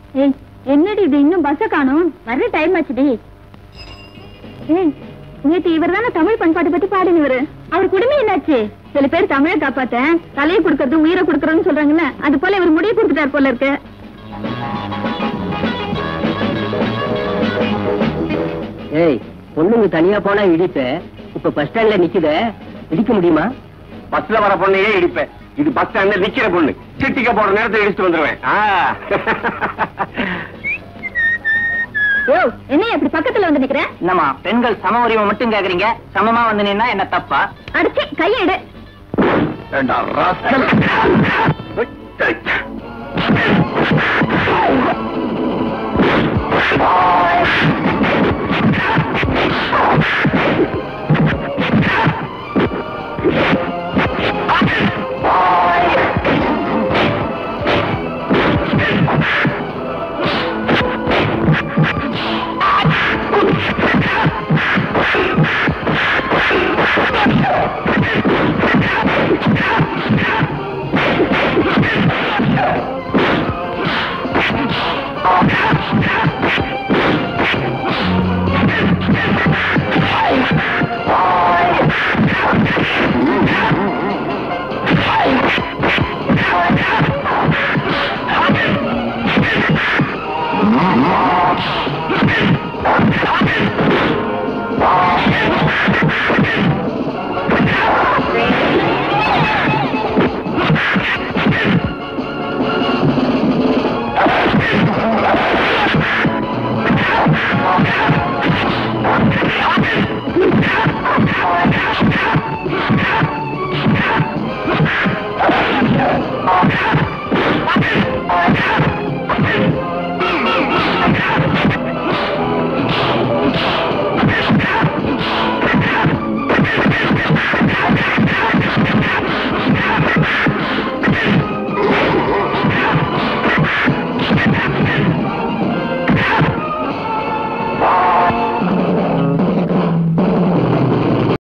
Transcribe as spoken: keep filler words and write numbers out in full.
ஏய் என்னடி இது இன்னும் பஸ்ஸ காணோம்? வர்ற டைம் ஆச்சுடி. ஏய் நேத்து இவர் தானே தமிழ் பண்பாட்டை பத்தி பாடினவரு. அவர் குடும்பம் என்னாச்சு? சில பேர் தமிழை காப்பாத்த தலையை கொடுக்கறது உயிரை கொடுக்கறதுன்னு சொல்றாங்கல்ல, அது போல இவர் முடிய கொடுத்துட்டார் போல இருக்கு. ஏய் பொண்ணுங்க தனியா போனா இடிப்ப, இப்ப பஸ் ஸ்டாண்ட்ல நிக்குத, இடிக்க முடியுமா? பஸ்ல வர பொண்ணையே இடிப்பேன். இது பஸ் ஸ்டாண்ட்ல நிக்கிற பொண்ணு. சிட்டிக்க போற நேரத்தை இடிச்சுட்டு வந்துருவேன். என்ன அப்படி பக்கத்துல வந்து நிக்கிறேன்? என்னமா பெண்கள் சம உரிமை மட்டும் கேக்குறீங்க, சமமா வந்து நின்னா என்ன தப்பா? அடிச்சு கையெடு. ஏண்டா ராஸ்கல்.